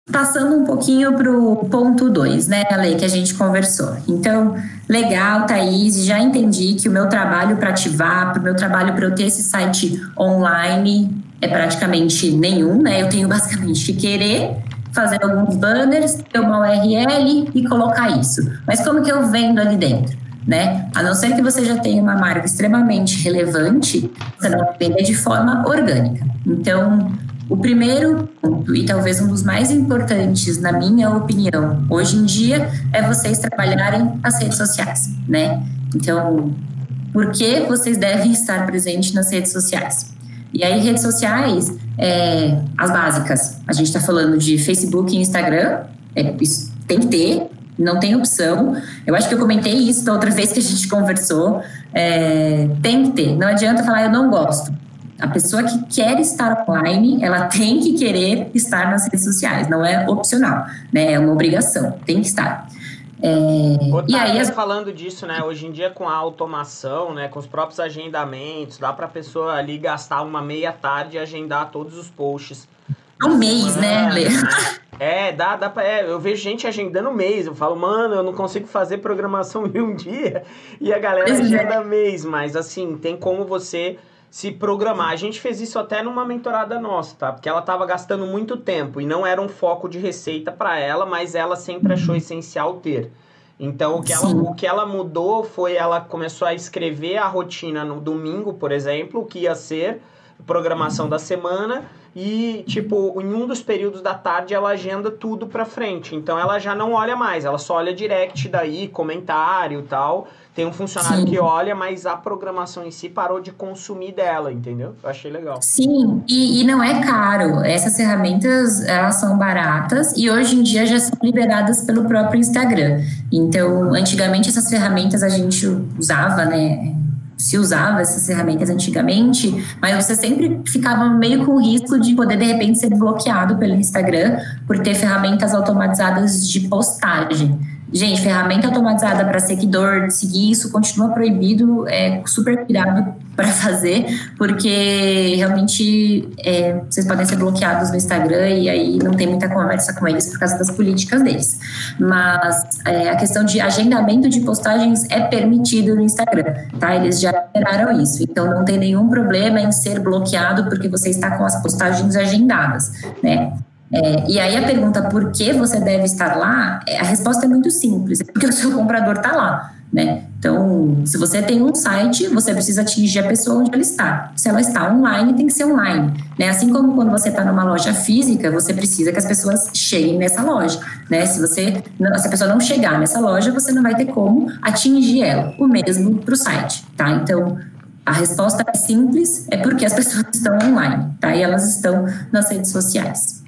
Passando um pouquinho para o ponto 2, né, Ale, que a gente conversou. Então, legal, Thaís, já entendi que o meu trabalho para ativar, o meu trabalho para eu ter esse site online é praticamente nenhum, né? Eu tenho basicamente que querer fazer alguns banners, ter uma URL e colocar isso. Mas como que eu vendo ali dentro, né? A não ser que você já tenha uma marca extremamente relevante, você não vai vender de forma orgânica. Então, o primeiro ponto, e talvez um dos mais importantes, na minha opinião, hoje em dia, é vocês trabalharem as redes sociais, né? Então, por que vocês devem estar presentes nas redes sociais? E aí, redes sociais, as básicas. A gente está falando de Facebook e Instagram, isso tem que ter, não tem opção. Eu acho que eu comentei isso da outra vez que a gente conversou. Tem que ter, não adianta falar eu não gosto. A pessoa que quer estar online, ela tem que querer estar nas redes sociais, não é opcional, né? É uma obrigação, tem que estar. E aí, falando disso, né? Hoje em dia com a automação, né? Com os próprios agendamentos, dá para a pessoa ali gastar uma meia tarde e agendar todos os posts. Um mês, né, Lê? Dá pra, eu vejo gente agendando mês. Eu falo, mano, eu não consigo fazer programação em um dia. E a galera agenda mês, mas assim, tem como você se programar. A gente fez isso até numa mentorada nossa, tá? Porque ela tava gastando muito tempo e não era um foco de receita para ela, mas ela sempre achou essencial ter. Então, o que ela mudou foi, ela começou a escrever a rotina no domingo, por exemplo, o que ia ser programação da semana e, tipo, em um dos períodos da tarde ela agenda tudo pra frente. Então, ela já não olha mais, ela só olha direct daí, comentário e tal. Tem um funcionário que olha, mas a programação em si parou de consumir dela, entendeu? Eu achei legal. Sim, e não é caro. Essas ferramentas, elas são baratas e hoje em dia já são liberadas pelo próprio Instagram. Então, antigamente essas ferramentas a gente usava, né? Se usava essas ferramentas antigamente, mas você sempre ficava meio com o risco de poder, de repente, ser bloqueado pelo Instagram por ter ferramentas automatizadas de postagem. Gente, ferramenta automatizada para seguidor, seguir isso continua proibido, super cuidado para fazer, porque realmente vocês podem ser bloqueados no Instagram e aí não tem muita conversa com eles por causa das políticas deles. Mas a questão de agendamento de postagens é permitido no Instagram, tá? Eles já liberaram isso, então não tem nenhum problema em ser bloqueado porque você está com as postagens agendadas, né? E aí a pergunta por que você deve estar lá, a resposta é muito simples, é porque o seu comprador está lá, né? Então, se você tem um site, você precisa atingir a pessoa onde ela está. Se ela está online, tem que ser online, né? Assim como quando você está numa loja física, você precisa que as pessoas cheguem nessa loja, né? Se a pessoa não chegar nessa loja, você não vai ter como atingir ela. O mesmo para o site, tá? Então, a resposta é simples, é porque as pessoas estão online, tá? E elas estão nas redes sociais.